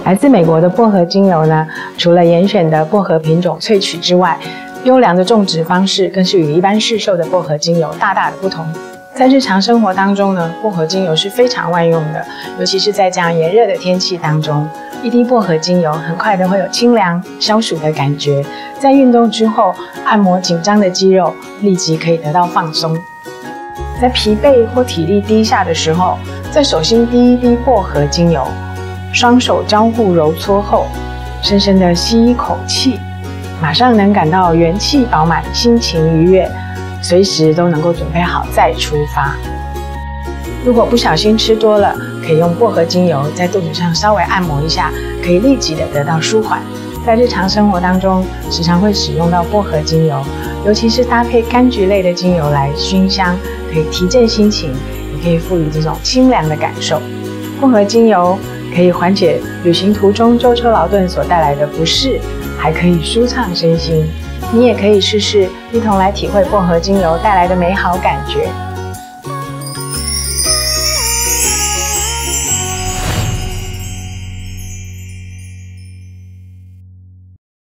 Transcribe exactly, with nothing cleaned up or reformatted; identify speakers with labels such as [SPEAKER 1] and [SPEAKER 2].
[SPEAKER 1] 来自美国的薄荷精油呢，除了严选的薄荷品种萃取之外，优良的种植方式更是与一般市售的薄荷精油大大的不同。在日常生活当中呢，薄荷精油是非常万用的，尤其是在这样炎热的天气当中，一滴薄荷精油很快的会有清凉消暑的感觉，在运动之后按摩紧张的肌肉，立即可以得到放松。在疲惫或体力低下的时候，在手心滴一滴薄荷精油，双手交互揉搓后，深深的吸一口气，马上能感到元气饱满，心情愉悦，随时都能够准备好再出发。如果不小心吃多了，可以用薄荷精油在肚子上稍微按摩一下，可以立即的得到舒缓。在日常生活当中，时常会使用到薄荷精油，尤其是搭配柑橘类的精油来熏香，可以提振心情，也可以赋予这种清凉的感受。薄荷精油可以缓解旅行途中舟车劳顿所带来的不适，还可以舒畅身心。你也可以试试，一同来体会薄荷精油带来的美好感觉。